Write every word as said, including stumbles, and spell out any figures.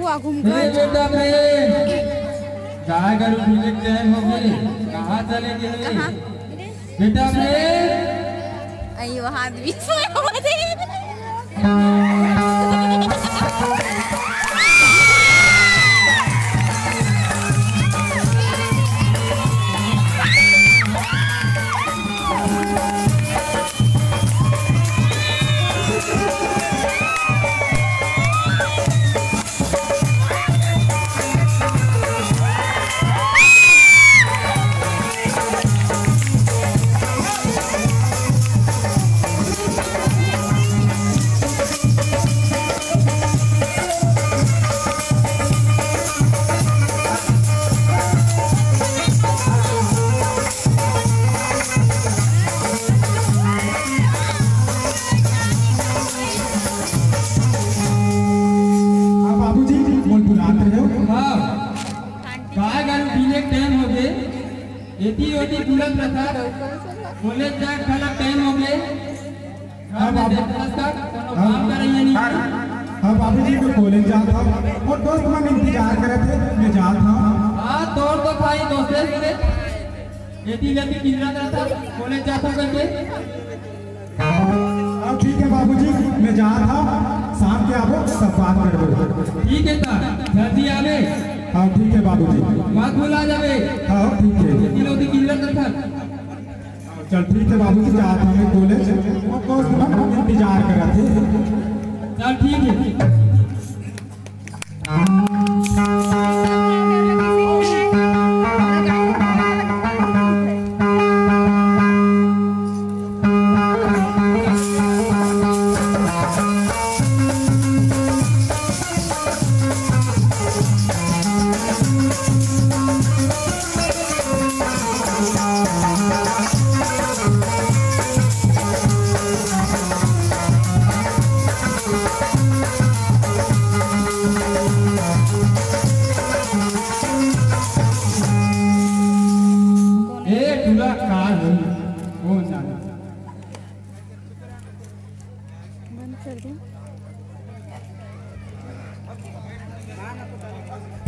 घूम बेटा गाय गरु पीने के टाइम हो गए, कहाँ चले गए बेटा? अयो हाथ भी सोया हुआ थे। एती ओती बुलंद रखा बोले जा खाला टाइम हो गए। हां बाबू काम कर रही है नहीं। हां बाबूजी को कॉलेज जा था और दोस्त मन इंतजार कर रहे थे, मैं जा था। हां तोड़ तो खाई दोस्ते से एती लेती किंजरा था कॉलेज जाता करके। हां ठीक है बाबूजी, मैं जा था, शाम के आओ तब बात करेंगे। ठीक है ता जल्दी आवे। हाँ ठीक है बाबूजी, मत भूला जावे। हाँ ठीक है, किलो दी किंजरा रखा। चल ठीक है बाबूजी, जा था मैं कॉलेज और दोस्त मन इंतजार कर रहे थे। चल ठीक है। बंद कर दो।